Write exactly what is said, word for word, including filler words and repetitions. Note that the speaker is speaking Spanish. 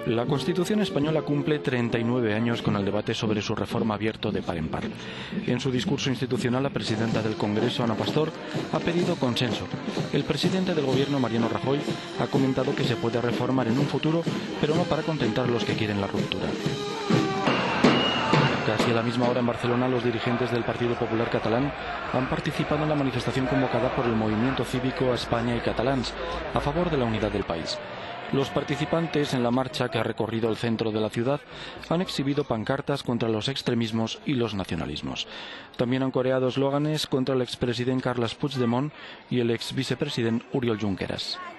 La Constitución española cumple treinta y nueve años con el debate sobre su reforma abierto de par en par. En su discurso institucional, la presidenta del Congreso, Ana Pastor, ha pedido consenso. El presidente del Gobierno, Mariano Rajoy, ha comentado que se puede reformar en un futuro, pero no para contentar a los que quieren la ruptura. Casi a la misma hora en Barcelona, los dirigentes del Partido Popular catalán han participado en la manifestación convocada por el movimiento cívico España y Catalans a favor de la unidad del país. Los participantes en la marcha, que ha recorrido el centro de la ciudad, han exhibido pancartas contra los extremismos y los nacionalismos. También han coreado eslóganes contra el expresidente Carles Puigdemont y el exvicepresidente Oriol Junqueras.